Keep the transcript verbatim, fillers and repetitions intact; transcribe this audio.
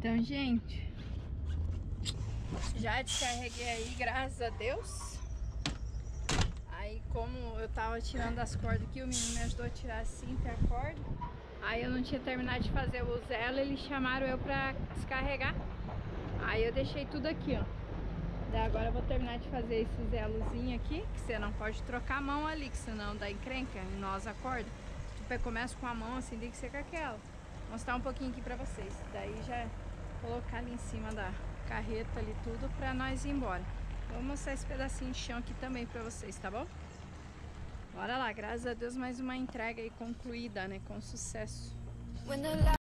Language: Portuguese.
Então, gente, já descarreguei aí, graças a Deus. Aí, como eu tava tirando as cordas aqui, o menino me ajudou a tirar assim, a corda. Aí eu não tinha terminado de fazer o elo, eles chamaram eu pra descarregar. Aí eu deixei tudo aqui, ó. Daí agora eu vou terminar de fazer esse elozinho aqui, que você não pode trocar a mão ali, que senão dá encrenca, nós a corda. Tipo, eu começo com a mão assim, tem que ser com aquela. Vou mostrar um pouquinho aqui pra vocês. Daí já colocar ali em cima da carreta ali tudo pra nós ir embora. Vou mostrar esse pedacinho de chão aqui também pra vocês, tá bom? Bora lá, graças a Deus mais uma entrega aí concluída, né, com sucesso.